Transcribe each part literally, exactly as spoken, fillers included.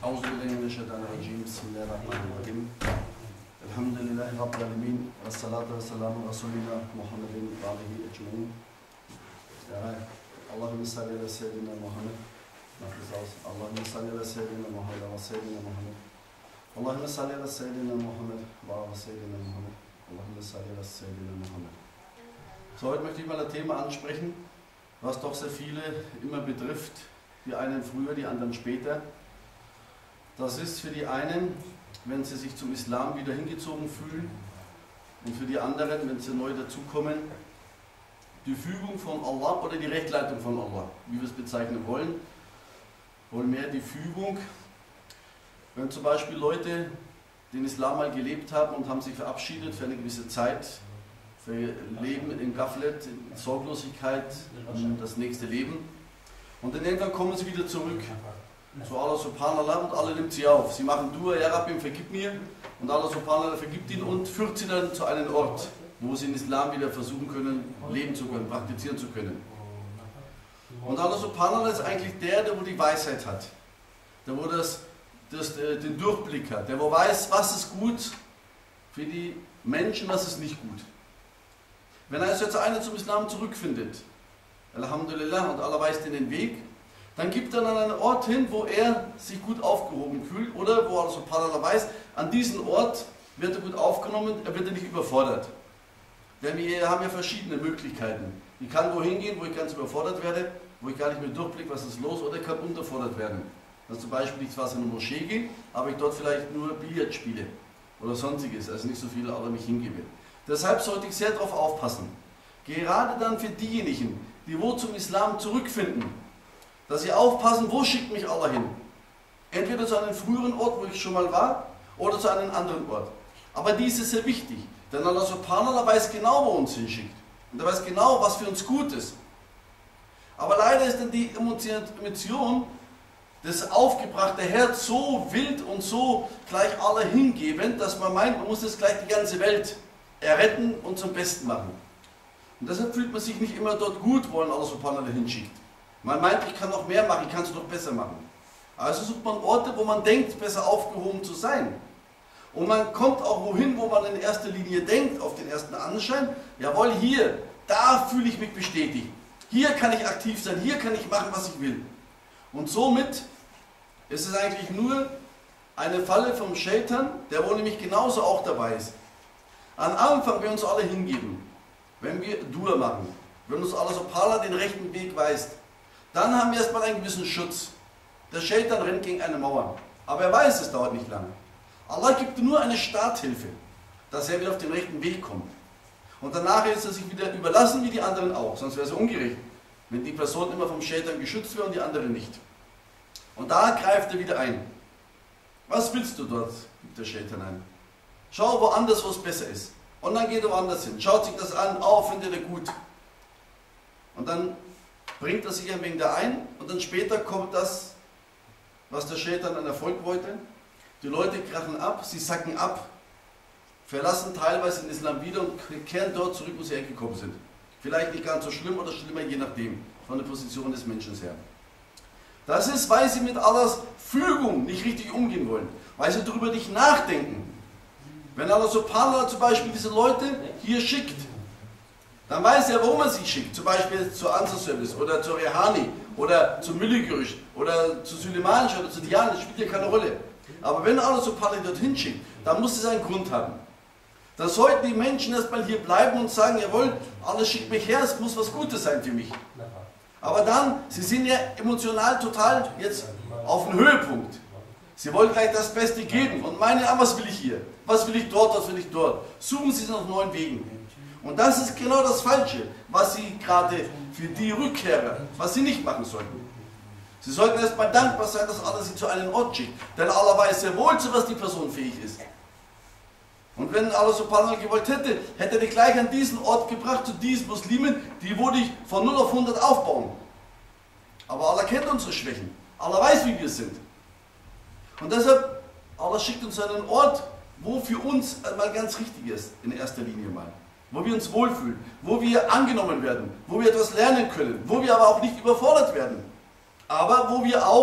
أعوذ بالله من الشيطان الرجيم بسم الله الرحمن الرحيم الحمد لله رب العالمين والصلاة والسلام على رسولنا محمد وآله أجمعين اللهم صل على سيدنا محمد اللهم صل على سيدنا محمد وسيدنا محمد اللهم صل على سيدنا محمد وعلى سيدنا محمد اللهم صل على سيدنا محمد. So, heute möchte ich mal ein Thema ansprechen, was doch sehr viele immer betrifft, die einen früher, die anderen später. Das ist für die einen, wenn sie sich zum Islam wieder hingezogen fühlen, und für die anderen, wenn sie neu dazukommen, die Fügung von Allah oder die Rechtleitung von Allah, wie wir es bezeichnen wollen, wohl mehr die Fügung. Wenn zum Beispiel Leute den Islam mal gelebt haben und haben sich verabschiedet für eine gewisse Zeit, für Leben in Gaflet, in Sorglosigkeit, um das nächste Leben, und dann irgendwann kommen sie wieder zurück. So Allah subhanallah, und Allah nimmt sie auf. Sie machen Dua, Ya Rabbi, vergib mir, und Allah subhanallah vergibt ihnen und führt sie dann zu einem Ort, wo sie den Islam wieder versuchen können, leben zu können, praktizieren zu können. Und Allah subhanallah ist eigentlich der, der wo die Weisheit hat, der wo das, das, den Durchblick hat, der wo weiß, was ist gut für die Menschen, was ist nicht gut. Wenn also jetzt einer zum Islam zurückfindet, Alhamdulillah, und Allah weist in den Weg, dann gibt er dann einen Ort hin, wo er sich gut aufgehoben fühlt, oder wo Allah subhanallah weiß, an diesen Ort wird er gut aufgenommen, er wird er nicht überfordert. Denn wir haben ja verschiedene Möglichkeiten. Ich kann wohin gehen, wo ich ganz überfordert werde, wo ich gar nicht mehr durchblicke, was ist los, oder ich kann unterfordert werden. Also zum Beispiel, ich zwar in eine Moschee gehe, aber ich dort vielleicht nur Billard spiele oder sonstiges, also nicht so viel Allah mich hingebe. Deshalb sollte ich sehr darauf aufpassen. Gerade dann für diejenigen, die wo zum Islam zurückfinden, dass sie aufpassen, wo schickt mich Allah hin. Entweder zu einem früheren Ort, wo ich schon mal war, oder zu einem anderen Ort. Aber dies ist sehr wichtig, denn Allah subhanallah weiß genau, wo er uns hinschickt. Und er weiß genau, was für uns gut ist. Aber leider ist dann die Emotion, das aufgebrachte Herz so wild und so gleich Allah hingebend, dass man meint, man muss jetzt gleich die ganze Welt erretten und zum Besten machen. Und deshalb fühlt man sich nicht immer dort gut, wo Allah subhanallah hinschickt. Man meint, ich kann noch mehr machen, ich kann es noch besser machen. Also sucht man Orte, wo man denkt, besser aufgehoben zu sein. Und man kommt auch wohin, wo man in erster Linie denkt, auf den ersten Anschein, jawohl, hier, da fühle ich mich bestätigt. Hier kann ich aktiv sein, hier kann ich machen, was ich will. Und somit ist es eigentlich nur eine Falle vom Shaitan, der wohl nämlich genauso auch dabei ist. Am Anfang, wenn wir uns alle hingeben, wenn wir Dua machen, wenn uns Allah subhanallah den rechten Weg weist, dann haben wir erstmal einen gewissen Schutz. Der Shaitan rennt gegen eine Mauer, aber er weiß, es dauert nicht lange. Allah gibt nur eine Starthilfe, dass er wieder auf den rechten Weg kommt. Und danach ist er sich wieder überlassen wie die anderen auch, sonst wäre es ungerecht, wenn die Person immer vom Shaitan geschützt wäre und die andere nicht. Und da greift er wieder ein. Was willst du dort? Gibt der Shaitan ein. Schau woanders, wo es besser ist. Und dann geht er woanders hin, schaut sich das an, oh, findet er gut. Und dann bringt er sich ein wenig da ein und dann später kommt das, was der Shaitan an Erfolg wollte. Die Leute krachen ab, sie sacken ab, verlassen teilweise den Islam wieder und kehren dort zurück, wo sie hergekommen sind. Vielleicht nicht ganz so schlimm oder schlimmer, je nachdem, von der Position des Menschen her. Das ist, weil sie mit Allahs Fügung nicht richtig umgehen wollen, weil sie darüber nicht nachdenken. Wenn Allah subhanallah zum Beispiel diese Leute hier schickt, dann weiß er, warum er sie schickt. Zum Beispiel zu Ansar Service oder zu Rehani oder zu Mülligürüsch oder zu Süleymanisch oder zu Diane, das spielt ja keine Rolle. Aber wenn Allah subhanallah dorthin schickt, dann muss es einen Grund haben. Dann sollten die Menschen erstmal hier bleiben und sagen, jawohl, Allah schickt mich her, es muss was Gutes sein für mich. Aber dann, sie sind ja emotional total jetzt auf dem Höhepunkt. Sie wollen gleich das Beste geben und meinen, ah, was will ich hier? Was will ich dort, was will ich dort? Suchen sie nach neuen Wegen. Und das ist genau das Falsche, was sie gerade für die Rückkehrer, was sie nicht machen sollten. Sie sollten erstmal dankbar sein, dass Allah sie zu einem Ort schickt. Denn Allah weiß sehr wohl, zu was die Person fähig ist. Und wenn Allah subhanallah gewollt hätte, hätte er dich gleich an diesen Ort gebracht, zu diesen Muslimen, die würde ich von null auf hundert aufbauen. Aber Allah kennt unsere Schwächen. Allah weiß, wie wir sind. Und deshalb, Allah schickt uns an einen Ort, wo für uns mal ganz richtig ist, in erster Linie mal. Wo wir uns wohlfühlen, wo wir angenommen werden, wo wir etwas lernen können, wo wir aber auch nicht überfordert werden. Aber wo wir auch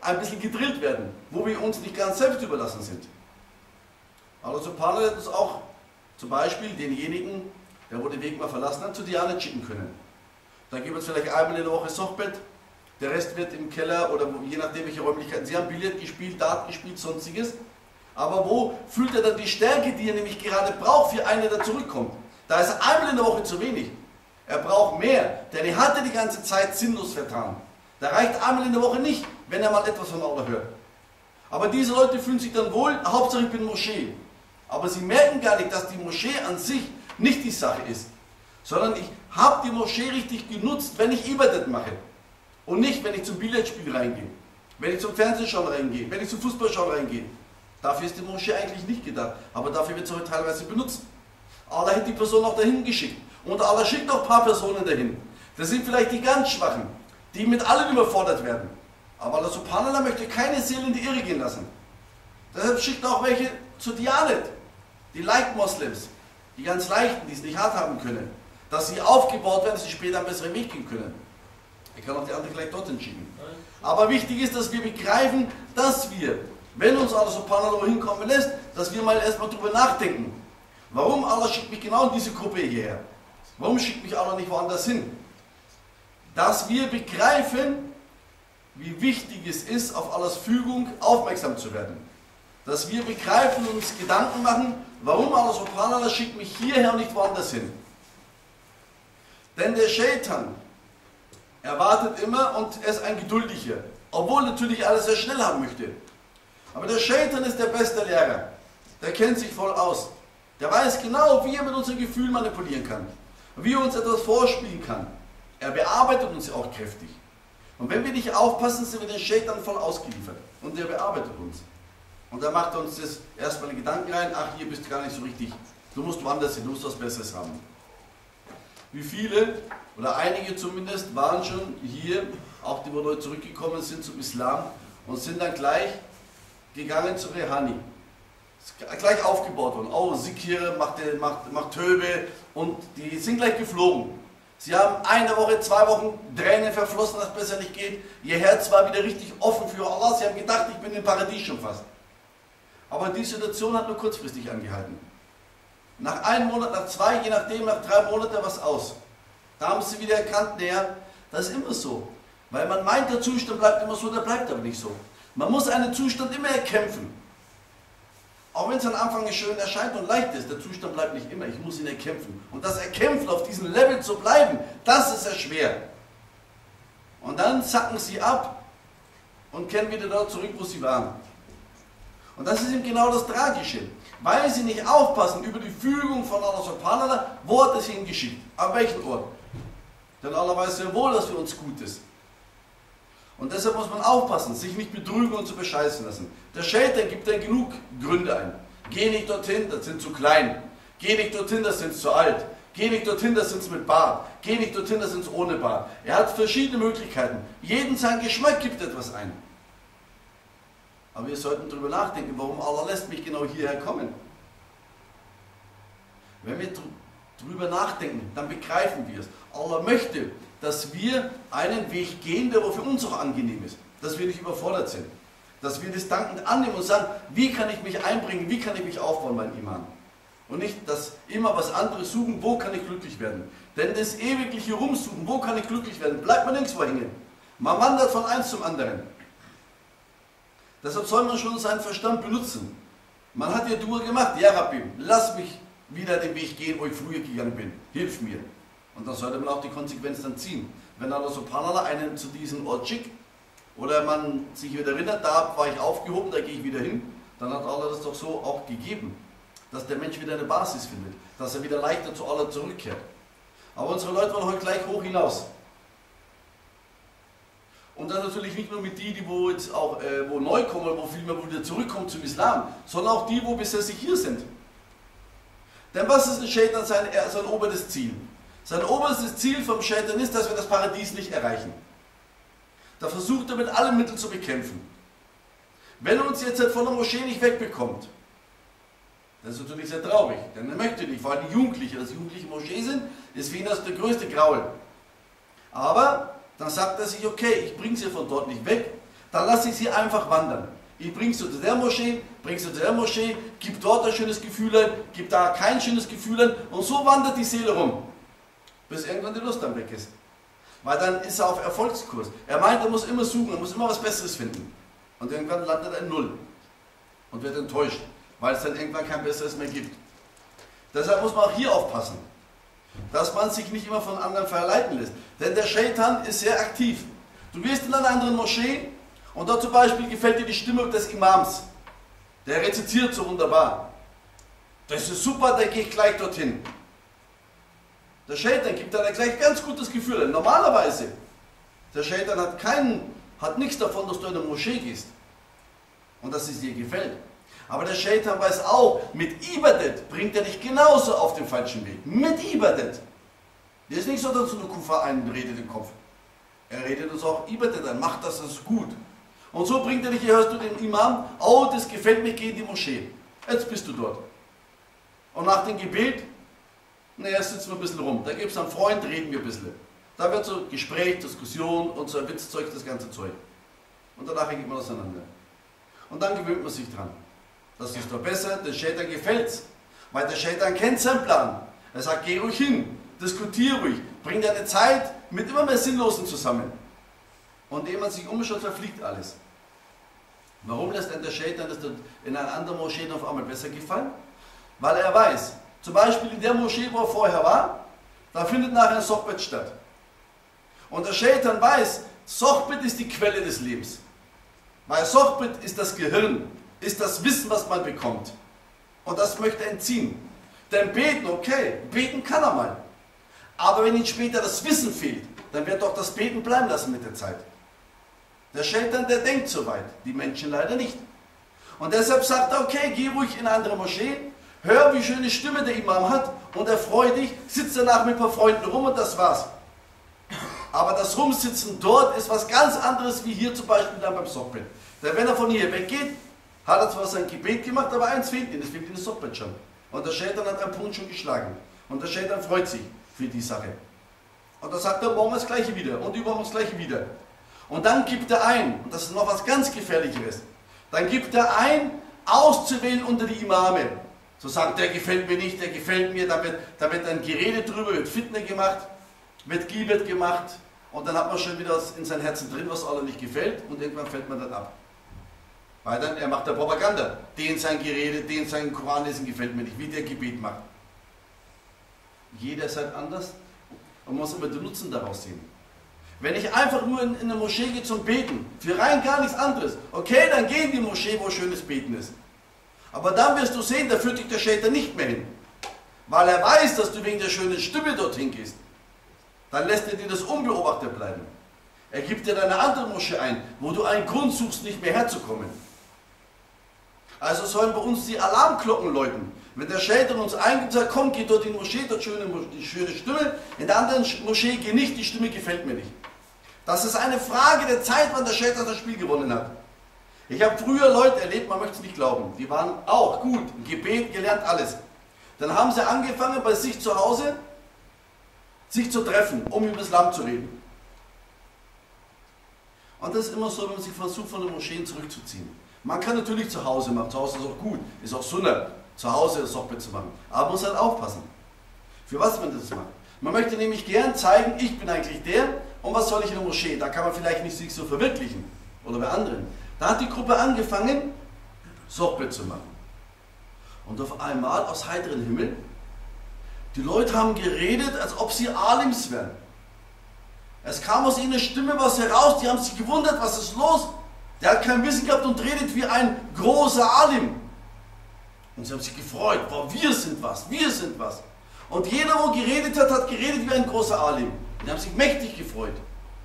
ein bisschen gedrillt werden, wo wir uns nicht ganz selbst überlassen sind. Allah Subhanahu hat uns auch zum Beispiel denjenigen, der wo den Weg mal verlassen hat, zu Dianet schicken können. Dann gibt es vielleicht einmal in der Woche Sochbett, der Rest wird im Keller oder wo, je nachdem welche Räumlichkeiten. Sie haben Billard gespielt, Dart gespielt, sonstiges. Aber wo fühlt er dann die Stärke, die er nämlich gerade braucht für einen, der zurückkommt? Da ist einmal in der Woche zu wenig. Er braucht mehr, denn er hatte die ganze Zeit sinnlos vertan. Da reicht einmal in der Woche nicht, wenn er mal etwas von Allah hört. Aber diese Leute fühlen sich dann wohl, Hauptsache ich bin Moschee. Aber sie merken gar nicht, dass die Moschee an sich nicht die Sache ist. Sondern ich habe die Moschee richtig genutzt, wenn ich Ibadat mache. Und nicht, wenn ich zum Billardspiel reingehe. Wenn ich zum Fernsehschauen reingehe. Wenn ich zum Fußballschauen reingehe. Dafür ist die Moschee eigentlich nicht gedacht. Aber dafür wird sie heute teilweise benutzt. Allah hat die Person auch dahin geschickt. Und Allah schickt auch ein paar Personen dahin. Das sind vielleicht die ganz Schwachen, die mit allem überfordert werden. Aber Allah Subhanahu wa Ta'ala möchte keine Seele in die Irre gehen lassen. Deshalb schickt er auch welche zu Dianet. Die Light Moslems. Die ganz Leichten, die es nicht hart haben können. Dass sie aufgebaut werden, dass sie später einen besseren Weg gehen können. Ich kann auch die anderen gleich dorthin schicken. Aber wichtig ist, dass wir begreifen, dass wir, wenn uns Allah Subhanahu wa Ta'ala hinkommen lässt, dass wir mal erstmal darüber nachdenken. Warum Allah schickt mich genau in diese Gruppe hierher? Warum schickt mich Allah nicht woanders hin? Dass wir begreifen, wie wichtig es ist, auf Allahs Fügung aufmerksam zu werden. Dass wir begreifen und uns Gedanken machen, warum Allah Subhanahu wa Ta'ala schickt mich hierher und nicht woanders hin. Denn der Shaitan erwartet immer und er ist ein Geduldiger, obwohl natürlich alles sehr schnell haben möchte. Aber der Shaitan ist der beste Lehrer. Der kennt sich voll aus. Der weiß genau, wie er mit unseren Gefühlen manipulieren kann. Wie er uns etwas vorspielen kann. Er bearbeitet uns auch kräftig. Und wenn wir nicht aufpassen, sind wir den Shaitan voll ausgeliefert. Und er bearbeitet uns. Und da macht uns das erstmal in Gedanken rein, ach, hier bist du gar nicht so richtig, du musst woanders hin, du musst was Besseres haben. Wie viele, oder einige zumindest, waren schon hier, auch die, wo neu zurückgekommen sind zum Islam, und sind dann gleich gegangen zu Rehani. Gleich aufgebaut worden. Oh, Sikir, macht, macht, macht Töbe, und die sind gleich geflogen. Sie haben eine Woche, zwei Wochen Tränen verflossen, dass es besser nicht geht. Ihr Herz war wieder richtig offen für Allah. Sie haben gedacht, ich bin im Paradies schon fast. Aber die Situation hat nur kurzfristig angehalten. Nach einem Monat, nach zwei, je nachdem, nach drei Monaten was aus. Da haben sie wieder erkannt, naja, das ist immer so. Weil man meint, der Zustand bleibt immer so, der bleibt aber nicht so. Man muss einen Zustand immer erkämpfen. Auch wenn es am Anfang schön erscheint und leicht ist, der Zustand bleibt nicht immer, ich muss ihn erkämpfen. Und das Erkämpfen, auf diesem Level zu bleiben, das ist sehr schwer. Und dann sacken sie ab und kehren wieder dort zurück, wo sie waren. Und das ist eben genau das Tragische. Weil sie nicht aufpassen über die Fügung von Allah Subhanahu wa Ta'ala, wo hat es hingeschickt? An welchen Ort? Denn Allah weiß sehr wohl, dass für uns gut ist. Und deshalb muss man aufpassen, sich nicht betrügen und zu bescheißen lassen. Der Shaitan gibt dann genug Gründe ein. Geh nicht dorthin, das sind zu klein. Geh nicht dorthin, das sind zu alt. Geh nicht dorthin, das sind mit Bart. Geh nicht dorthin, das sind ohne Bart. Er hat verschiedene Möglichkeiten. Jeden sein Geschmack gibt etwas ein. Aber wir sollten darüber nachdenken, warum Allah lässt mich genau hierher kommen. Wenn wir darüber nachdenken, dann begreifen wir es. Allah möchte, dass wir einen Weg gehen, der für uns auch angenehm ist. Dass wir nicht überfordert sind. Dass wir das dankend annehmen und sagen, wie kann ich mich einbringen, wie kann ich mich aufbauen, mein Iman. Und nicht das immer was anderes suchen, wo kann ich glücklich werden. Denn das ewigliche Rumsuchen, wo kann ich glücklich werden, bleibt man nirgendwo hängen. Man wandert von eins zum anderen. Deshalb soll man schon seinen Verstand benutzen. Man hat ja Dua gemacht, ja Rabbi, lass mich wieder den Weg gehen, wo ich früher gegangen bin. Hilf mir. Und dann sollte man auch die Konsequenz dann ziehen. Wenn Allah Subhanahu wa Ta'ala einen zu diesem Ort schickt, oder man sich wieder erinnert, da war ich aufgehoben, da gehe ich wieder hin, dann hat Allah das doch so auch gegeben. Dass der Mensch wieder eine Basis findet, dass er wieder leichter zu Allah zurückkehrt. Aber unsere Leute wollen heute gleich hoch hinaus. Und dann natürlich nicht nur mit die, die wo jetzt auch äh, wo neu kommen, oder wo vielmehr wieder zurückkommen zum Islam, sondern auch die, wo bisher sich hier sind. Denn was ist ein Shaitan sein, sein oberstes Ziel? Sein oberstes Ziel vom Shaitan ist, dass wir das Paradies nicht erreichen. Da versucht er mit allen Mitteln zu bekämpfen. Wenn er uns jetzt von der Moschee nicht wegbekommt, das ist natürlich sehr traurig, denn er möchte nicht, vor allem die Jugendlichen, dass Jugendliche Moschee sind, ist für ihn das der größte Graul. Aber dann sagt er sich, okay, ich bringe sie von dort nicht weg, dann lasse ich sie einfach wandern. Ich bringe sie zu der Moschee, bringe sie zu der Moschee, gib dort ein schönes Gefühl ein, gib da kein schönes Gefühl ein und so wandert die Seele rum, bis irgendwann die Lust dann weg ist. Weil dann ist er auf Erfolgskurs. Er meint, er muss immer suchen, er muss immer was Besseres finden. Und irgendwann landet er in Null und wird enttäuscht, weil es dann irgendwann kein Besseres mehr gibt. Deshalb muss man auch hier aufpassen, dass man sich nicht immer von anderen verleiten lässt. Denn der Shaitan ist sehr aktiv. Du gehst in einer anderen Moschee und dort zum Beispiel gefällt dir die Stimme des Imams. Der rezitiert so wunderbar. Das ist super, da gehe ich gleich dorthin. Der Shaitan gibt dann gleich ganz gutes Gefühl. Normalerweise, der Shaitan hat, keinen, hat nichts davon, dass du in eine Moschee gehst und dass es dir gefällt. Aber der Shaitan weiß auch, mit Ibadet bringt er dich genauso auf den falschen Weg. Mit Ibadet. Der ist nicht so, dass du eine Kufa einredet im Kopf. Er redet uns auch Ibadet ein, macht das, das ist gut. Und so bringt er dich, hörst du den Imam, oh, das gefällt mir, geh in die Moschee. Jetzt bist du dort. Und nach dem Gebet, naja, sitzen wir ein bisschen rum. Da gibt es einen Freund, reden wir ein bisschen. Da wird so Gespräch, Diskussion und so ein Witzzeug, das ganze Zeug. Und danach geht man auseinander. Und dann gewöhnt man sich dran. Das ist doch besser, der Shaitan gefällt's. Weil der Shaitan kennt seinen Plan. Er sagt, geh ruhig hin, diskutier ruhig, bring deine Zeit mit immer mehr Sinnlosen zusammen. Und ehe man sich umschaut, verfliegt alles. Warum lässt denn der Shaitan das in einer anderen Moschee auf einmal besser gefallen? Weil er weiß, zum Beispiel in der Moschee, wo er vorher war, da findet nachher ein Sochbet statt. Und der Shaitan weiß, Sochbet ist die Quelle des Lebens. Weil Sochbet ist das Gehirn, ist das Wissen, was man bekommt. Und das möchte er entziehen. Denn beten, okay, beten kann er mal. Aber wenn ihm später das Wissen fehlt, dann wird doch das Beten bleiben lassen mit der Zeit. Der Shaitan, der denkt so weit, die Menschen leider nicht. Und deshalb sagt er, okay, geh ruhig in eine andere Moschee, hör, wie schöne Stimme der Imam hat und erfreu dich, sitz danach mit ein paar Freunden rum und das war's. Aber das Rumsitzen dort ist was ganz anderes wie hier zum Beispiel dann beim Sochbet. Denn wenn er von hier weggeht, hat er zwar sein Gebet gemacht, aber eins fehlt ihm, das fehlt ihm das Sochbet schon. Und der Shaitan hat einen Punkt schon geschlagen. Und der Shaitan freut sich für die Sache. Und dann sagt er, morgen das Gleiche wieder und übermorgen das Gleiche wieder. Und dann gibt er ein, und das ist noch was ganz Gefährlicheres, dann gibt er ein, auszuwählen unter die Imame. So sagt, der gefällt mir nicht, der gefällt mir, da wird, da wird dann geredet drüber, wird Fitne gemacht, wird Gibet gemacht und dann hat man schon wieder in sein Herzen drin, was Allah nicht gefällt und irgendwann fällt man dann ab. Weil dann, er macht der Propaganda, den sein Gerede, den sein Koranlesen gefällt mir nicht, wie der Gebet macht. Jeder ist halt anders und man muss immer den Nutzen daraus sehen. Wenn ich einfach nur in, in eine Moschee gehe zum Beten, für rein gar nichts anderes, okay, dann geh in die Moschee, wo schönes Beten ist. Aber dann wirst du sehen, da führt dich der Shaitan nicht mehr hin. Weil er weiß, dass du wegen der schönen Stimme dorthin gehst. Dann lässt er dir das unbeobachtet bleiben. Er gibt dir eine andere Moschee ein, wo du einen Grund suchst, nicht mehr herzukommen. Also sollen bei uns die Alarmglocken läuten. Wenn der Shaitan uns eingibt, sagt, komm, geh dort in die Moschee, dort schöne, die schöne Stimme, in der anderen Moschee geh nicht, die Stimme gefällt mir nicht. Das ist eine Frage der Zeit, wann der Shaitan das Spiel gewonnen hat. Ich habe früher Leute erlebt, man möchte es nicht glauben, die waren auch gut, im Gebet gelernt, alles. Dann haben sie angefangen, bei sich zu Hause, sich zu treffen, um über das Islam zu reden. Und das ist immer so, wenn man sich versucht, von den Moscheen zurückzuziehen. Man kann natürlich zu Hause machen, zu Hause ist auch gut, ist auch Sunnah, zu Hause das Sochbet zu machen. Aber man muss halt aufpassen, für was man das macht. Man möchte nämlich gern zeigen, ich bin eigentlich der, und was soll ich in der Moschee? Da kann man vielleicht nicht sich so verwirklichen, oder bei anderen. Da hat die Gruppe angefangen, Sochbet zu machen. Und auf einmal, aus heiterem Himmel, die Leute haben geredet, als ob sie Alims wären. Es kam aus ihnen Stimme was heraus, die haben sich gewundert, was ist los? Der hat kein Wissen gehabt und redet wie ein großer Alim. Und sie haben sich gefreut, wow, wir sind was, wir sind was. Und jeder, wo geredet hat, hat geredet wie ein großer Alim. Die haben sich mächtig gefreut.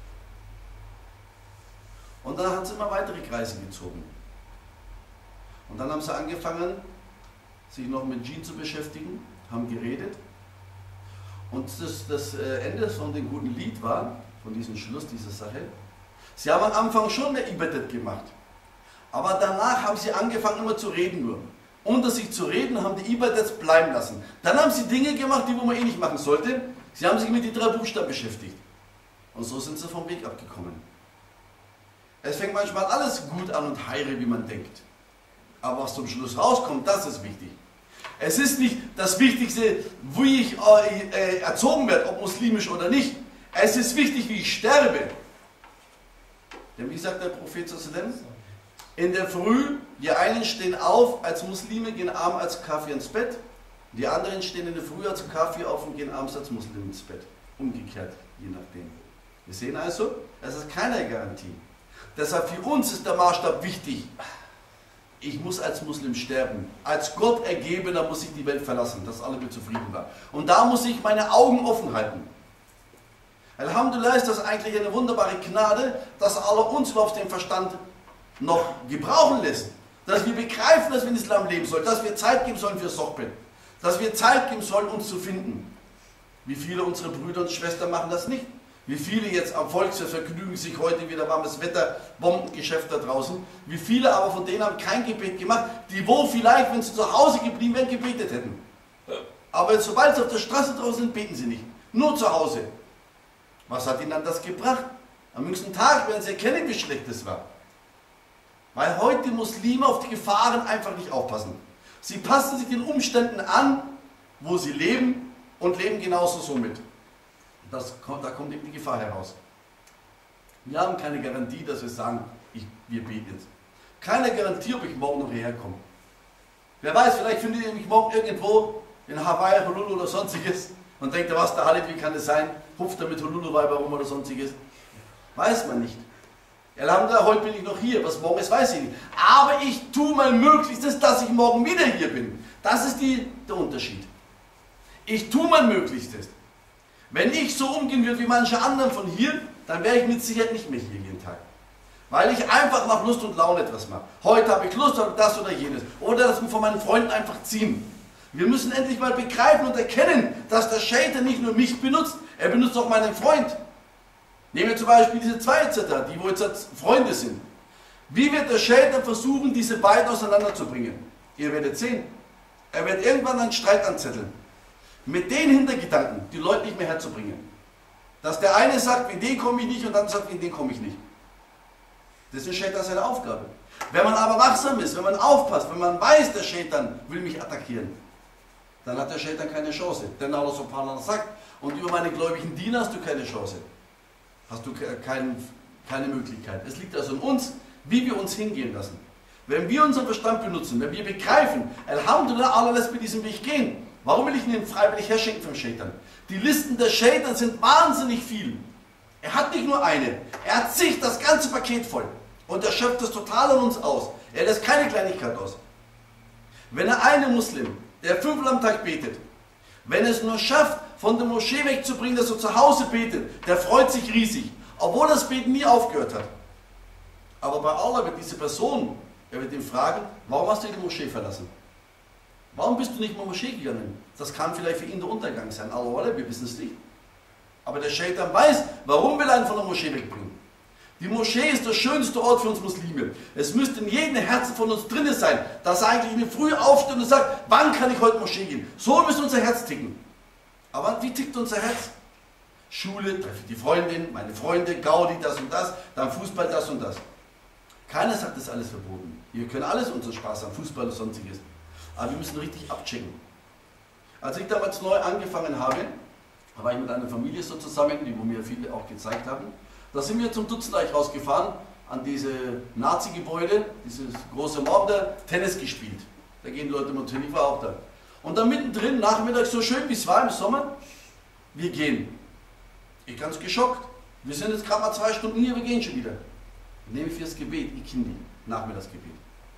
Und dann hat es immer weitere Kreise gezogen. Und dann haben sie angefangen, sich noch mit Djinn zu beschäftigen, haben geredet. Und das, das Ende von dem guten Lied war, von diesem Schluss dieser Sache, sie haben am Anfang schon mehr Ibadat gemacht. Aber danach haben sie angefangen immer zu reden nur. Unter sich zu reden, haben die Ibadats bleiben lassen. Dann haben sie Dinge gemacht, die wo man eh nicht machen sollte. Sie haben sich mit den drei Buchstaben beschäftigt. Und so sind sie vom Weg abgekommen. Es fängt manchmal alles gut an und heile, wie man denkt. Aber was zum Schluss rauskommt, das ist wichtig. Es ist nicht das Wichtigste, wie ich äh, erzogen werde, ob muslimisch oder nicht. Es ist wichtig, wie ich sterbe. Denn wie sagt der Prophet sallam, in der Früh, die einen stehen auf als Muslime, gehen abends als Kafir ins Bett. Die anderen stehen in der Früh als Kafir auf und gehen abends als Muslim ins Bett. Umgekehrt, je nachdem. Wir sehen also, es ist keine Garantie. Deshalb für uns ist der Maßstab wichtig. Ich muss als Muslim sterben. Als Gott Ergebener muss ich die Welt verlassen, dass alle mit zufrieden waren. Und da muss ich meine Augen offen halten. Alhamdulillah ist das eigentlich eine wunderbare Gnade, dass Allah uns auf den Verstand noch gebrauchen lässt. Dass wir begreifen, dass wir in Islam leben sollen. Dass wir Zeit geben sollen für Sohbet. Dass wir Zeit geben sollen, uns zu finden. Wie viele unserer Brüder und Schwestern machen das nicht? Wie viele jetzt am Volksfest vergnügen sich heute wieder warmes Wetter, Bombengeschäft da draußen. Wie viele aber von denen haben kein Gebet gemacht, die wo vielleicht, wenn sie zu Hause geblieben wären, gebetet hätten. Aber jetzt, sobald sie auf der Straße draußen sind, beten sie nicht. Nur zu Hause. Was hat ihnen dann das gebracht? Am jüngsten Tag werden sie erkennen, wie schlecht es war. Weil heute die Muslime auf die Gefahren einfach nicht aufpassen. Sie passen sich den Umständen an, wo sie leben und leben genauso so mit. Das, da kommt eben die Gefahr heraus. Wir haben keine Garantie, dass wir sagen, ich, wir beten jetzt. Keine Garantie, ob ich morgen noch hierher komme. Wer weiß, vielleicht findet ihr mich morgen irgendwo in Hawaii, Honolulu oder sonstiges und denkt, was der Halid, wie kann es sein? Hupft er mit Honolulu-Weiber rum oder sonstiges? Weiß man nicht. Alhamdulillah, heute bin ich noch hier, was morgen ist, weiß ich nicht. Aber ich tue mein Möglichstes, dass ich morgen wieder hier bin. Das ist die, der Unterschied. Ich tue mein Möglichstes. Wenn ich so umgehen würde wie manche anderen von hier, dann wäre ich mit Sicherheit nicht mehr hier jeden Tag. Weil ich einfach nach Lust und Laune etwas mache. Heute habe ich Lust auf das oder jenes. Oder das von meinen Freunden einfach ziehen. Wir müssen endlich mal begreifen und erkennen, dass der Schädel nicht nur mich benutzt, er benutzt auch meinen Freund. Nehmen wir zum Beispiel diese zwei jetzt da, die wo jetzt Freunde sind. Wie wird der Schädel versuchen, diese beiden auseinanderzubringen? Ihr werdet sehen. Er wird irgendwann einen Streit anzetteln. Mit den Hintergedanken, die Leute nicht mehr herzubringen. Dass der eine sagt, in den komme ich nicht und dann sagt, in den komme ich nicht. Das ist Schädel seine Aufgabe. Wenn man aber wachsam ist, wenn man aufpasst, wenn man weiß, der Schädel will mich attackieren, dann hat der Schädel keine Chance. Denn Allah subhanahu wa ta'ala sagt, und über meine gläubigen Diener hast du keine Chance. Hast du kein, keine Möglichkeit. Es liegt also an uns, wie wir uns hingehen lassen. Wenn wir unseren Verstand benutzen, wenn wir begreifen, Alhamdulillah, Allah lässt mir diesen Weg gehen. Warum will ich ihn freiwillig herschenken vom Shaitan? Die Listen der Shaitan sind wahnsinnig viel. Er hat nicht nur eine, er hat sich das ganze Paket voll. Und er schöpft es total an uns aus. Er lässt keine Kleinigkeit aus. Wenn er einen Muslim, der fünfmal am Tag betet, wenn er es nur schafft, von der Moschee wegzubringen, dass er zu Hause betet, der freut sich riesig, obwohl das Beten nie aufgehört hat. Aber bei Allah wird diese Person, er wird ihn fragen, warum hast du die Moschee verlassen? Warum bist du nicht in die Moschee gegangen? Das kann vielleicht für ihn der Untergang sein. Allah, wir wissen es nicht. Aber der Shaitan weiß, warum will er einen von der Moschee wegbringen. Die Moschee ist der schönste Ort für uns Muslime. Es müsste in jedem Herzen von uns drin sein, dass er eigentlich in der Früh aufsteht und sagt, wann kann ich heute in die Moschee gehen? So müsste unser Herz ticken. Aber wie tickt unser Herz? Schule, treffe ich die Freundin, meine Freunde, Gaudi, das und das, dann Fußball, das und das. Keiner sagt, das ist alles verboten. Wir können alles unseren Spaß haben, Fußball und sonstiges. Aber wir müssen richtig abchecken. Als ich damals neu angefangen habe, war ich mit einer Familie so zusammen, die wo mir viele auch gezeigt haben. Da sind wir zum Dutzendeich rausgefahren, an diese Nazi-Gebäude, dieses große Mauer, da Tennis gespielt. Da gehen Leute montieren, ich war auch da. Und dann mittendrin, nachmittags, so schön wie es war im Sommer, wir gehen. Ich ganz geschockt. Wir sind jetzt gerade mal zwei Stunden hier, wir gehen schon wieder. Nehme fürs Gebet, Ikindi, Nachmittagsgebet.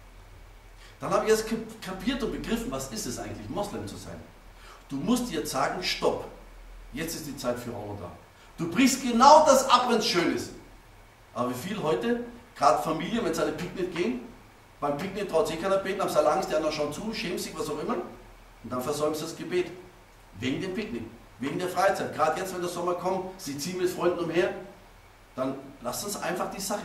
Dann habe ich erst kapiert und begriffen, was ist es eigentlich, Moslem zu sein. Du musst jetzt sagen, stopp, jetzt ist die Zeit für Allah da. Du brichst genau das ab, wenn es schön ist. Aber wie viel heute, gerade Familien, wenn sie alle Picknick gehen, beim Picknick traut sich keiner beten, haben sie Angst, die anderen schauen zu, schämen sich, was auch immer. Und dann versäumen sie das Gebet. Wegen dem Picknick, wegen der Freizeit. Gerade jetzt, wenn der Sommer kommt, sie ziehen mit Freunden umher, dann lasst uns einfach die Sache.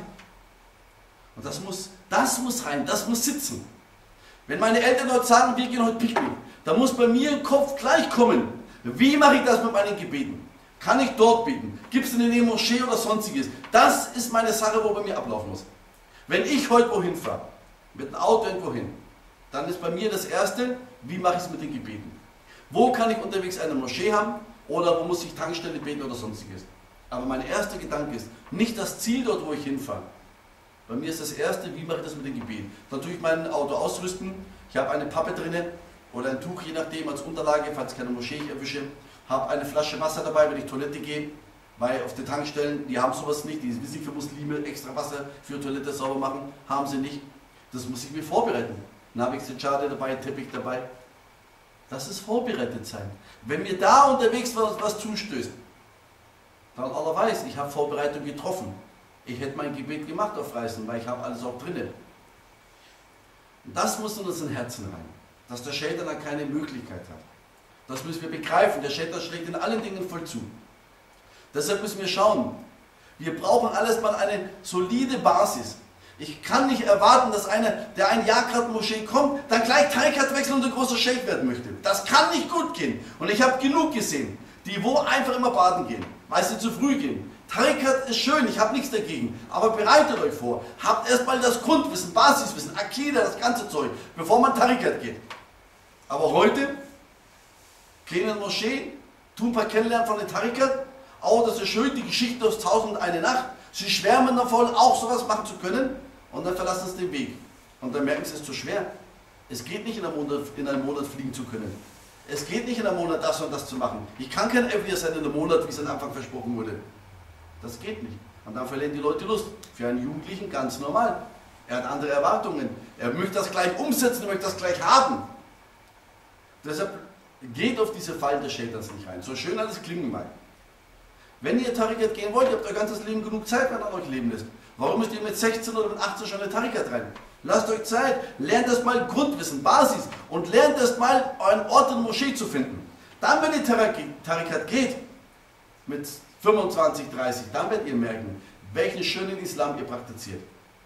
Und das muss, das muss rein, das muss sitzen. Wenn meine Eltern heute sagen, wir gehen heute Picknick, dann muss bei mir im Kopf gleich kommen, wie mache ich das mit meinen Gebeten? Kann ich dort beten? Gibt es eine Moschee oder sonstiges? Das ist meine Sache, wo bei mir ablaufen muss. Wenn ich heute wohin fahre, mit dem Auto irgendwo hin, dann ist bei mir das Erste, wie mache ich es mit den Gebeten? Wo kann ich unterwegs eine Moschee haben oder wo muss ich Tankstelle beten oder sonstiges? Aber mein erster Gedanke ist, nicht das Ziel dort, wo ich hinfahre. Bei mir ist das Erste, wie mache ich das mit den Gebeten? Dann tue ich mein Auto ausrüsten, ich habe eine Pappe drinnen oder ein Tuch, je nachdem, als Unterlage, falls keine Moschee ich erwische, habe eine Flasche Wasser dabei, wenn ich Toilette gehe, weil auf den Tankstellen, die haben sowas nicht, die wissen für Muslime extra Wasser für Toilette sauber machen, haben sie nicht. Das muss ich mir vorbereiten. Dann habe ich Sejade dabei, Teppich dabei. Das ist vorbereitet sein. Wenn mir da unterwegs was, was zustößt, dann Allah weiß, ich habe Vorbereitung getroffen. Ich hätte mein Gebet gemacht auf Reisen, weil ich habe alles auch drinne. Das muss in unseren Herzen rein, dass der Schädel dann keine Möglichkeit hat. Das müssen wir begreifen. Der Schädel schlägt in allen Dingen voll zu. Deshalb müssen wir schauen. Wir brauchen alles mal eine solide Basis. Ich kann nicht erwarten, dass einer, der ein Jahr gerade in die Moschee kommt, dann gleich Tarikat wechseln und ein großer Sheikh werden möchte. Das kann nicht gut gehen. Und ich habe genug gesehen, die wo einfach immer baden gehen, weil sie zu früh gehen. Tarikat ist schön, ich habe nichts dagegen, aber bereitet euch vor. Habt erstmal das Grundwissen, Basiswissen, Akida, das ganze Zeug, bevor man Tarikat geht. Aber heute gehen in die Moschee, tun ein paar Kennenlernen von den Tarikat, oh, das ist schön, die Geschichte aus Tausend und eine Nacht. Sie schwärmen davon, auch sowas machen zu können, und dann verlassen sie den Weg. Und dann merken sie, es ist zu schwer. Es geht nicht in einem Monat, in einem Monat fliegen zu können. Es geht nicht in einem Monat das und das zu machen. Ich kann kein F W S sein in einem Monat, wie es am Anfang versprochen wurde. Das geht nicht. Und dann verlieren die Leute Lust. Für einen Jugendlichen ganz normal. Er hat andere Erwartungen. Er möchte das gleich umsetzen, er möchte das gleich haben. Deshalb geht auf diese Fallen des Schädels nicht rein. So schön alles klingen mag. Wenn ihr Tarikat gehen wollt, ihr habt euer ganzes Leben genug Zeit, wenn er euch leben lässt. Warum müsst ihr mit sechzehn oder mit achtzehn schon eine Tarikat rein? Lasst euch Zeit, lernt erst mal Grundwissen, Basis und lernt erst mal einen Ort in der Moschee zu finden. Dann, wenn ihr Tarikat geht, mit fünfundzwanzig, dreißig, dann werdet ihr merken, welchen schönen Islam ihr praktiziert.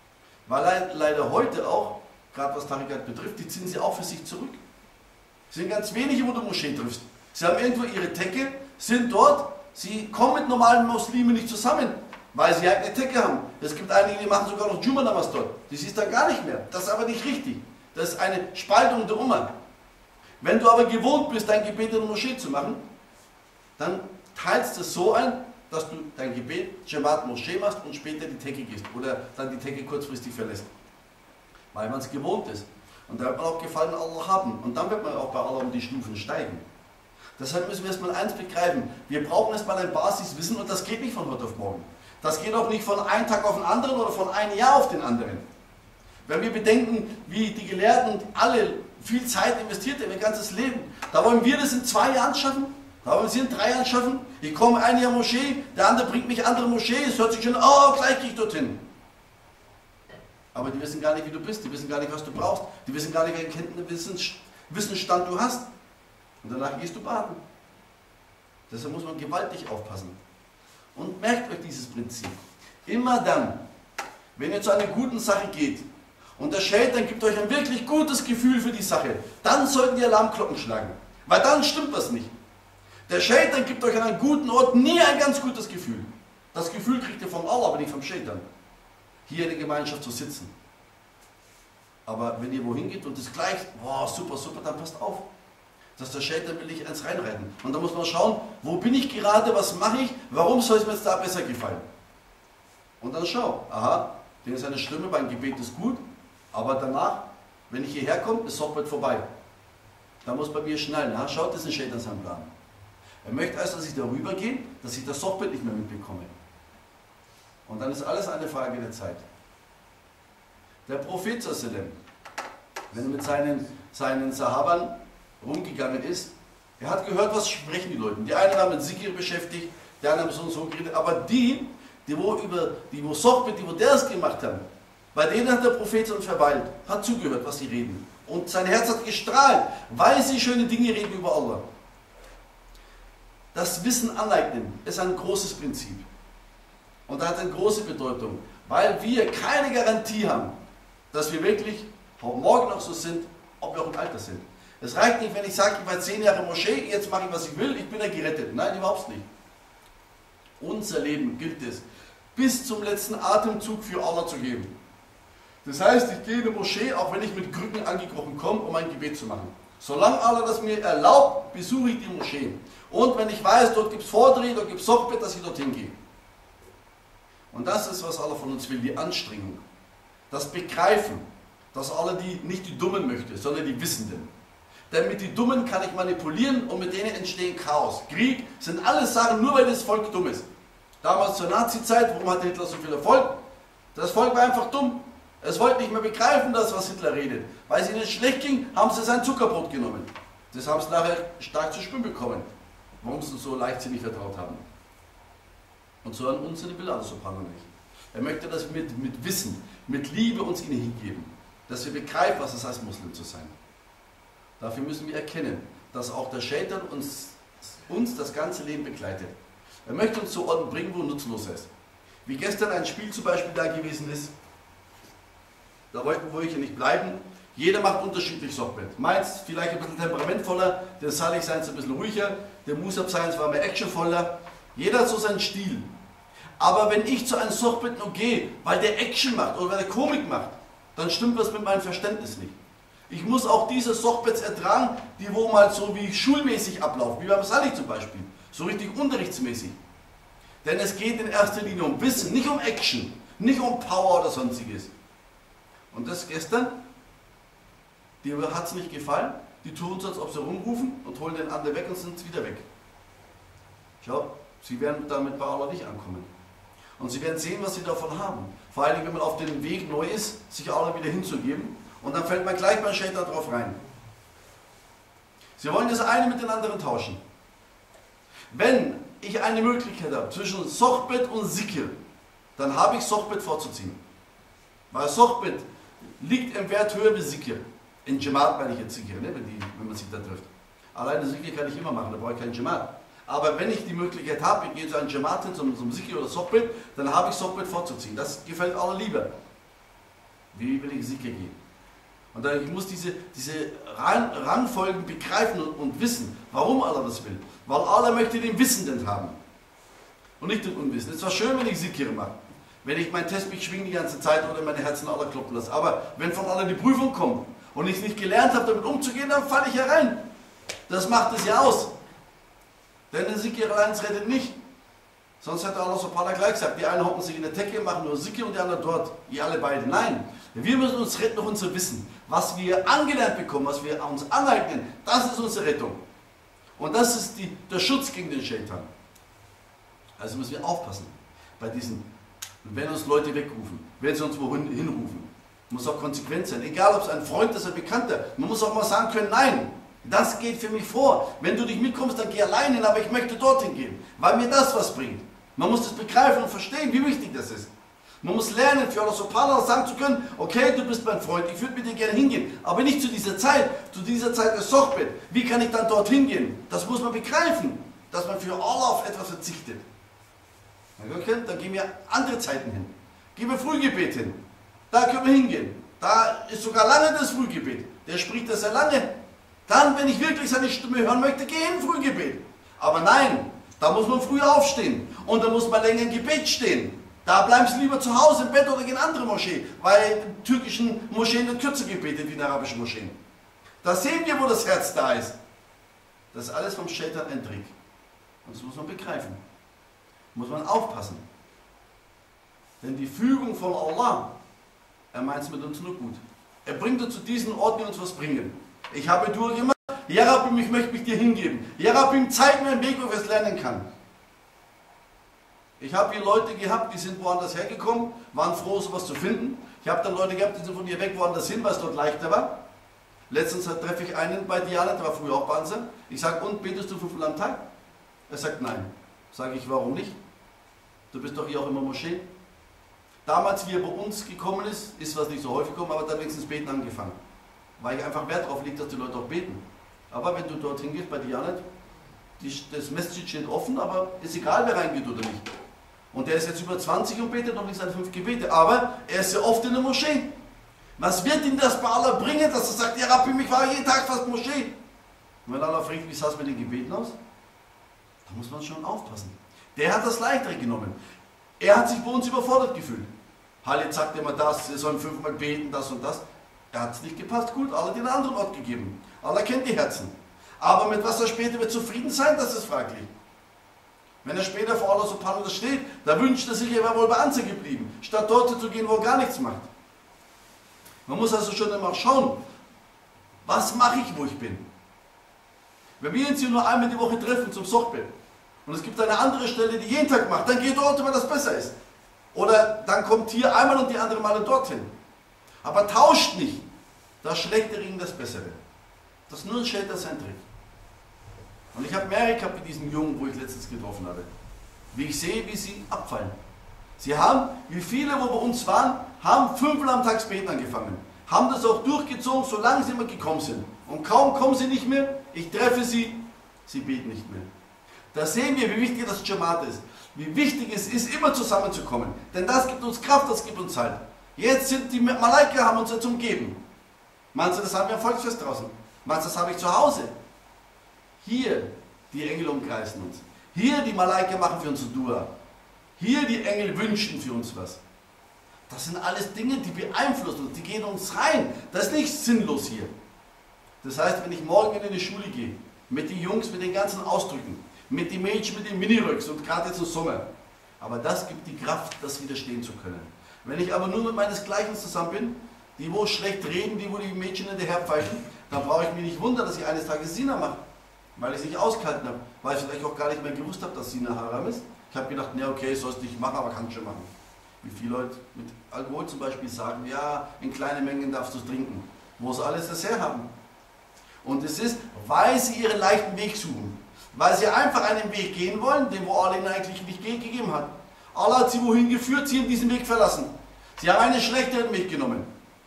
Weil leider heute auch, gerade was Tarikat betrifft, die ziehen sie auch für sich zurück. Es sind ganz wenige, wo du Moschee triffst. Sie haben irgendwo ihre Tecke, sind dort, sie kommen mit normalen Muslimen nicht zusammen, weil sie halt eine Tecke haben. Es gibt einige, die machen sogar noch Juma-Namas dort. Die siehst du dann gar nicht mehr. Das ist aber nicht richtig. Das ist eine Spaltung der Umma. Wenn du aber gewohnt bist, dein Gebet in der Moschee zu machen, dann teilst du es so ein, dass du dein Gebet Jamaat Moschee machst und später die Tecke gehst oder dann die Tecke kurzfristig verlässt. Weil man es gewohnt ist. Und da wird man auch Gefallen Allah haben. Und dann wird man auch bei Allah um die Stufen steigen. Deshalb müssen wir erstmal eins begreifen. Wir brauchen erstmal ein Basiswissen und das geht nicht von heute auf morgen. Das geht auch nicht von einem Tag auf den anderen oder von einem Jahr auf den anderen. Wenn wir bedenken, wie die Gelehrten alle viel Zeit investiert haben, ihr ganzes Leben, da wollen wir das in zwei Jahren schaffen, da wollen sie in drei Jahren schaffen. Ich komme ein Jahr Moschee, der andere bringt mich andere Moschee, es hört sich schon, oh, gleich gehe ich dorthin. Aber die wissen gar nicht, wie du bist, die wissen gar nicht, was du brauchst, die wissen gar nicht, welchen Kenntnis, Wissensstand du hast. Und danach gehst du baden. Deshalb muss man gewaltig aufpassen. Und merkt euch dieses Prinzip. Immer dann, wenn ihr zu einer guten Sache geht und der Schädel gibt euch ein wirklich gutes Gefühl für die Sache, dann sollten die Alarmglocken schlagen. Weil dann stimmt was nicht. Der Schädel gibt euch an einem guten Ort nie ein ganz gutes Gefühl. Das Gefühl kriegt ihr vom Allah, aber nicht vom Schädel. Hier in der Gemeinschaft zu sitzen. Aber wenn ihr wohin geht und es gleich, wow, super, super, dann passt auf. Dass der Schädel will ich eins reinreiten. Und da muss man schauen, wo bin ich gerade, was mache ich, warum soll es mir jetzt da besser gefallen? Und dann schau, aha, dem ist eine Stimme, beim Gebet ist gut, aber danach, wenn ich hierher komme, ist Sohbet vorbei. Da muss bei mir schnallen, aha, schaut, das ist ein Schädel an seinem Plan. Er möchte erst, dass ich darüber gehe, dass ich das Sohbet nicht mehr mitbekomme. Und dann ist alles eine Frage der Zeit. Der Prophet, wenn er mit seinen, seinen Sahabern rumgegangen ist, er hat gehört, was sprechen die Leute. Die einen haben mit Zikr beschäftigt, die anderen haben so und so geredet, aber die, die wo über, die wo Sohbet, die wo das gemacht haben, bei denen hat der Prophet verweilt, hat zugehört, was sie reden. Und sein Herz hat gestrahlt, weil sie schöne Dinge reden über Allah. Das Wissen aneignen ist ein großes Prinzip. Und das hat eine große Bedeutung, weil wir keine Garantie haben, dass wir wirklich morgen noch so sind, ob wir auch im Alter sind. Es reicht nicht, wenn ich sage, ich war zehn Jahre Moschee, jetzt mache ich, was ich will, ich bin ja gerettet. Nein, überhaupt nicht. Unser Leben gilt es, bis zum letzten Atemzug für Allah zu geben. Das heißt, ich gehe in die Moschee, auch wenn ich mit Krücken angekrochen komme, um ein Gebet zu machen. Solange Allah das mir erlaubt, besuche ich die Moschee. Und wenn ich weiß, dort gibt es Vordreh, dort gibt es Sochbet, dass ich dorthin gehe. Und das ist, was Allah von uns will, die Anstrengung. Das Begreifen, dass Allah die, nicht die Dummen möchte, sondern die Wissenden. Denn mit den Dummen kann ich manipulieren und mit denen entstehen Chaos. Krieg sind alles Sachen, nur weil das Volk dumm ist. Damals zur Nazi-Zeit, warum hatte Hitler so viel Erfolg? Das Volk war einfach dumm. Es wollte nicht mehr begreifen, das, was Hitler redet. Weil es ihnen schlecht ging, haben sie sein Zuckerbrot genommen. Das haben sie nachher stark zu spüren bekommen, warum sie so leichtsinnig vertraut haben. Und so an uns will Allah subhanahu nicht. Er möchte das mit, mit Wissen, mit Liebe uns ihnen hingeben. Dass wir begreifen, was es heißt, Muslim zu sein. Dafür müssen wir erkennen, dass auch der Shaitan uns, uns das ganze Leben begleitet. Er möchte uns zu Orten bringen, wo nutzlos ist. Wie gestern ein Spiel zum Beispiel da gewesen ist. Da wollten wir hier nicht bleiben. Jeder macht unterschiedlich Sochbet. Meins vielleicht ein bisschen temperamentvoller, der Salih seins ein bisschen ruhiger, der Musab seins war mehr actionvoller. Jeder hat so seinen Stil. Aber wenn ich zu einem Sochbet nur gehe, weil der Action macht oder weil der Komik macht, dann stimmt was mit meinem Verständnis nicht. Ich muss auch diese Sochbets ertragen, die wo mal so wie schulmäßig ablaufen, wie beim Salih zum Beispiel. So richtig unterrichtsmäßig. Denn es geht in erster Linie um Wissen, nicht um Action, nicht um Power oder sonstiges. Und das gestern, die hat es nicht gefallen, die tun es, als ob sie rumrufen und holen den anderen weg und sind wieder weg. Schau, sie werden damit bei Allah nicht ankommen. Und sie werden sehen, was sie davon haben. Vor allem, wenn man auf dem Weg neu ist, sich Allah wieder hinzugeben. Und dann fällt man gleich beim Shaitan drauf rein. Sie wollen das eine mit den anderen tauschen. Wenn ich eine Möglichkeit habe zwischen Sochbet und Zikr, dann habe ich Sochbet vorzuziehen. Weil Sochbet liegt im Wert höher wie Zikr. In Jamaat meine ich jetzt Zikr, ne? wenn, die, wenn man sich da trifft. Alleine Zikr kann ich immer machen, da brauche ich keinen Jamaat. Aber wenn ich die Möglichkeit habe, ich gehe zu einem Jamaat hin, zum, zum Zikr oder Sochbet, dann habe ich Sochbet vorzuziehen. Das gefällt Allah lieber. Wie will ich Zikr gehen? Und dann, ich muss diese, diese Ran, Rangfolgen begreifen und, und wissen, warum Allah das will. Weil Allah möchte den Wissenden haben und nicht den Unwissenden. Es ist zwar schön, wenn ich Zikr mache, wenn ich mein Tespich schwinge die ganze Zeit oder meine Herzen Allah kloppen lasse. Aber wenn von Allah die Prüfung kommt und ich nicht gelernt habe, damit umzugehen, dann falle ich herein. Das macht es ja aus. Denn der Zikr allein rettet nicht. Sonst hätte Allah subhanahu gleich gesagt, die einen hocken sich in der Decke, machen nur Zikr und die anderen dort. Ihr alle beide. Nein. Wir müssen uns retten durch unser Wissen. Was wir angelernt bekommen, was wir uns aneignen, das ist unsere Rettung. Und das ist die, der Schutz gegen den Shaitan. Also müssen wir aufpassen bei diesen, wenn uns Leute wegrufen, wenn sie uns wohin hinrufen. Muss auch konsequent sein. Egal, ob es ein Freund ist oder ein Bekannter. Man muss auch mal sagen können, nein, das geht für mich vor. Wenn du nicht mitkommst, dann geh allein hin, aber ich möchte dorthin gehen, weil mir das was bringt. Man muss das begreifen und verstehen, wie wichtig das ist. Man muss lernen, für Allah subhanahu sagen zu können, okay, du bist mein Freund, ich würde mit dir gerne hingehen, aber nicht zu dieser Zeit, zu dieser Zeit des Sochbet. Wie kann ich dann dorthin gehen? Das muss man begreifen, dass man für Allah auf etwas verzichtet. Dann gehen wir andere Zeiten hin. Gehen wir Frühgebet hin. Da können wir hingehen. Da ist sogar lange das Frühgebet. Der spricht das sehr lange. Dann, wenn ich wirklich seine Stimme hören möchte, gehe in Frühgebet. Aber nein, da muss man früh aufstehen. Und da muss man länger im Gebet stehen. Da bleiben sie lieber zu Hause im Bett oder gehen in andere Moschee, weil in türkischen Moscheen wird kürzer gebetet wie in arabischen Moscheen. Da sehen wir, wo das Herz da ist. Das ist alles vom Shaitan ein Trick. Und das muss man begreifen. Muss man aufpassen. Denn die Fügung von Allah, er meint es mit uns nur gut. Er bringt uns zu diesen Orten, die uns was bringen. Ich habe durchgemacht, Ja Rabbi, ich möchte mich dir hingeben. Ja Rabbi, zeig mir einen Weg, wo ich es lernen kann. Ich habe hier Leute gehabt, die sind woanders hergekommen, waren froh, sowas zu finden. Ich habe dann Leute gehabt, die sind von hier weg woanders hin, weil es dort leichter war. Letztens treffe ich einen bei Diana, der war früher auch bei uns. Ich sage, und betest du fünfmal am Tag? Er sagt, nein. Sage ich, warum nicht? Du bist doch hier auch immer Moschee. Damals, wie er bei uns gekommen ist, ist was nicht so häufig gekommen, aber dann wenigstens beten angefangen. Weil ich einfach Wert darauf lege, dass die Leute auch beten. Aber wenn du dorthin gehst, bei Diana, das Masjid steht offen, aber ist egal, wer reingeht oder nicht. Und der ist jetzt über zwanzig und betet noch nicht seine fünf Gebete. Aber er ist ja oft in der Moschee. Was wird ihm das bei Allah bringen, dass er sagt, ja Rabbi, ich war jeden Tag fast Moschee? Und wenn Allah fragt, wie sah es mit den Gebeten aus? Da muss man schon aufpassen. Der hat das Leichtere genommen. Er hat sich bei uns überfordert gefühlt. Halit sagt immer das, sie sollen fünfmal beten, das und das. Er hat es nicht gepasst. Gut, Allah hat den anderen Ort gegeben. Allah kennt die Herzen. Aber mit was er später wird zufrieden sein, das ist fraglich. Wenn er später vor Allah subhanahu wa ta'ala steht, da wünscht er sich, er wäre wohl bei Anza geblieben, statt dort zu gehen, wo er gar nichts macht. Man muss also schon immer schauen, was mache ich, wo ich bin. Wenn wir uns hier nur einmal die Woche treffen zum Sochbet und es gibt eine andere Stelle, die jeden Tag macht, dann geht dort, wenn das besser ist. Oder dann kommt hier einmal und die andere Male dorthin. Aber tauscht nicht. Da schlägt der Ring das Bessere. Das ist nur ein Schädel, sein Trick. Und ich habe mehrere gehabt mit diesen Jungen, wo ich letztens getroffen habe. Wie ich sehe, wie sie abfallen. Sie haben, wie viele, wo bei uns waren, haben fünfmal am Tag das Beten angefangen. Haben das auch durchgezogen, solange sie immer gekommen sind. Und kaum kommen sie nicht mehr, ich treffe sie, sie beten nicht mehr. Da sehen wir, wie wichtig das Jamaat ist. Wie wichtig es ist, immer zusammenzukommen. Denn das gibt uns Kraft, das gibt uns Halt. Jetzt sind die Malaika, haben uns jetzt umgeben. Meinst du, das haben wir am Volksfest draußen? Meinst du, das habe ich zu Hause? Hier, die Engel umkreisen uns. Hier, die Malaika machen für uns Dua. Hier, die Engel wünschen für uns was. Das sind alles Dinge, die beeinflussen uns, die gehen uns rein. Das ist nicht sinnlos hier. Das heißt, wenn ich morgen in die Schule gehe, mit den Jungs, mit den ganzen Ausdrücken, mit den Mädchen, mit den Miniröcks und gerade jetzt im Sommer, aber das gibt die Kraft, das widerstehen zu können. Wenn ich aber nur mit meinesgleichen zusammen bin, die wo schlecht reden, die wo die Mädchen hinterher pfeifen, dann brauche ich mich nicht wundern, dass ich eines Tages Sina mache. Weil ich es nicht ausgehalten habe. Weil ich vielleicht auch gar nicht mehr gewusst habe, dass Sina Haram ist. Ich habe gedacht, ne, okay, soll es nicht machen, aber kann es schon machen. Wie viele Leute mit Alkohol zum Beispiel sagen, ja, in kleinen Mengen darfst du es trinken. Wo sie alles das herhaben. Und es ist, weil sie ihren leichten Weg suchen. Weil sie einfach einen Weg gehen wollen, den wo Allah ihnen eigentlich nicht gegeben hat. Allah hat sie wohin geführt, sie haben diesen Weg verlassen. Sie haben einen schlechteren Weg genommen.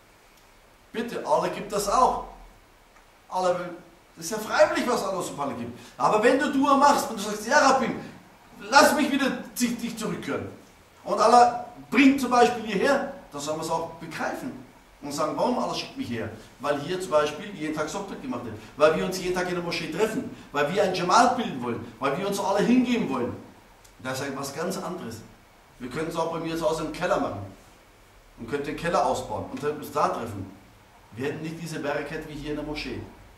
Bitte, Allah gibt das auch. Allah will, das ist ja freiwillig, was Allah subhanahu wa ta'ala gibt. Aber wenn du Dua machst und du sagst, ja Rabbim, lass mich wieder dich zurückkehren. Und Allah bringt zum Beispiel hierher, dann sollen wir es auch begreifen. Und sagen, warum Allah schickt mich her? Weil hier zum Beispiel jeden Tag Sochbet gemacht wird. Weil wir uns jeden Tag in der Moschee treffen. Weil wir ein Jamaat bilden wollen. Weil wir uns alle hingeben wollen. Das ist etwas ganz anderes. Wir können es auch bei mir zu Hause im Keller machen. Und können den Keller ausbauen und uns da treffen. Wir hätten nicht diese Barakat wie hier in der Moschee.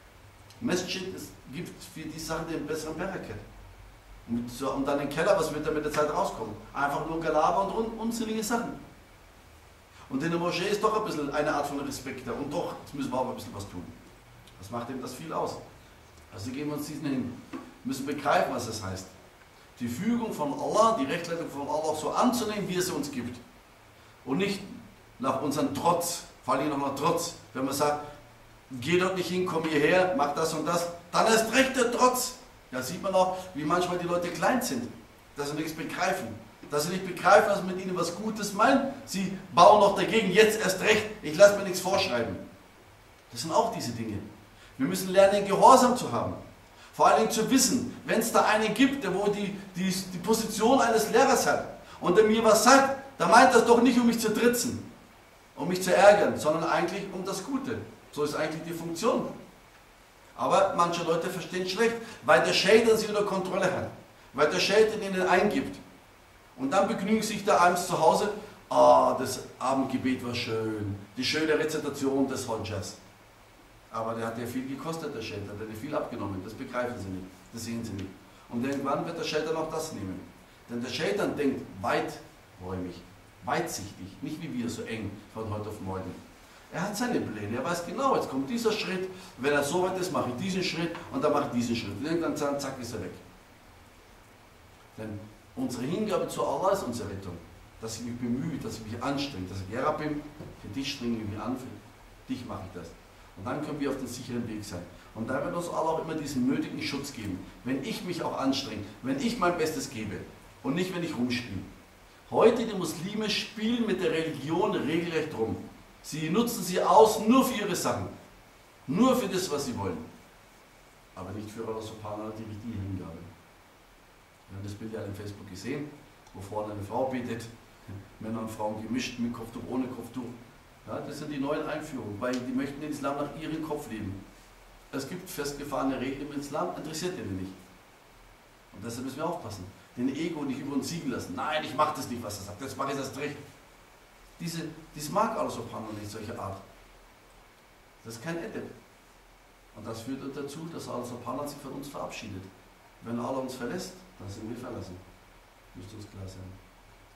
Masjid es gibt für die Sache den besseren Barakat. Und, so, und dann den Keller, was wird da mit der Zeit rauskommen? Einfach nur Galaber und un unsinnige Sachen. Und in der Moschee ist doch ein bisschen eine Art von Respekt da. Und doch, jetzt müssen wir auch ein bisschen was tun. Das macht eben das viel aus. Also geben wir uns diesen hin. Wir müssen begreifen, was das heißt. Die Fügung von Allah, die Rechtleitung von Allah so anzunehmen, wie es uns gibt. Und nicht nach unserem Trotz, vor allem nach einem Trotz. Wenn man sagt, geh dort nicht hin, komm hierher, mach das und das, dann erst recht der Trotz. Da sieht man auch, wie manchmal die Leute klein sind, dass sie nichts begreifen. Dass sie nicht begreifen, dass man mit ihnen was Gutes meint. Sie bauen noch dagegen, jetzt erst recht, ich lasse mir nichts vorschreiben. Das sind auch diese Dinge. Wir müssen lernen, Gehorsam zu haben. Vor allen Dingen zu wissen, wenn es da einen gibt, der wo die, die, die Position eines Lehrers hat und der mir was sagt, dann meint das doch nicht, um mich zu tritzen, um mich zu ärgern, sondern eigentlich um das Gute. So ist eigentlich die Funktion. Aber manche Leute verstehen schlecht, weil der Schädel sie unter Kontrolle hat, weil der Schädel ihnen eingibt. Und dann begnügen sich da abends zu Hause, ah, oh, das Abendgebet war schön, die schöne Rezitation des Hodjas. Aber der hat ja viel gekostet, der Schädel, der hat ja viel abgenommen, das begreifen sie nicht, das sehen sie nicht. Und irgendwann wird der Schädel auch das nehmen. Denn der Schädel denkt weiträumig, weitsichtig, nicht wie wir so eng von heute auf morgen. Er hat seine Pläne, er weiß genau, jetzt kommt dieser Schritt, wenn er so weit ist, mache ich diesen Schritt und dann mache ich diesen Schritt. Und irgendwann zack, ist er weg. Denn unsere Hingabe zu Allah ist unsere Rettung. Dass ich mich bemühe, dass ich mich anstrenge, dass ich ja bin, für dich strenge ich mich an, für dich mache ich das. Und dann können wir auf dem sicheren Weg sein. Und da wird uns Allah auch immer diesen nötigen Schutz geben. Wenn ich mich auch anstrenge, wenn ich mein Bestes gebe und nicht, wenn ich rumspiele. Heute die Muslime spielen mit der Religion regelrecht rum. Sie nutzen sie aus nur für ihre Sachen. Nur für das, was sie wollen. Aber nicht für Allah subhanahu wa ta'ala die richtige Hingabe. Wir haben das Bild ja auf Facebook gesehen, wo vorne eine Frau betet, Männer und Frauen gemischt, mit Kopftuch, ohne Kopftuch. Ja, das sind die neuen Einführungen, weil die möchten den Islam nach ihrem Kopf leben. Es gibt festgefahrene Regeln im Islam, interessiert denen nicht. Und deshalb müssen wir aufpassen. den Ego nicht über uns siegen lassen. Nein, ich mache das nicht, was er sagt, jetzt mache ich das recht. Diese, dies mag Allah subhanahu nicht, solche Art. Das ist kein Edeb. Und das führt dazu, dass Allah subhanahu sich von uns verabschiedet. Wenn Allah uns verlässt, dann sind wir verlassen. Müsste uns klar sein.